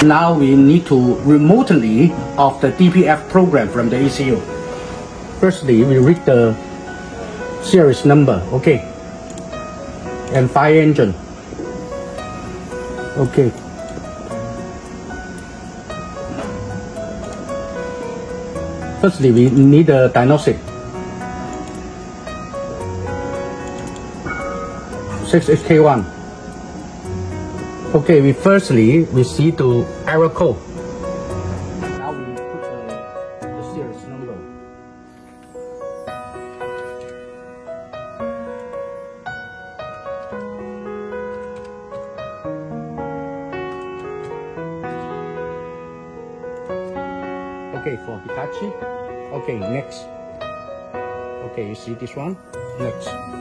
Now we need to remotely off the DPF program from the ECU. Firstly, we read the series number, okay, and fire engine, okay. Firstly, we need a diagnostic. 6HK1. Okay, we see the error code. Now we put the series number. Okay, for Hitachi. Okay, next. Okay, you see this one? Next.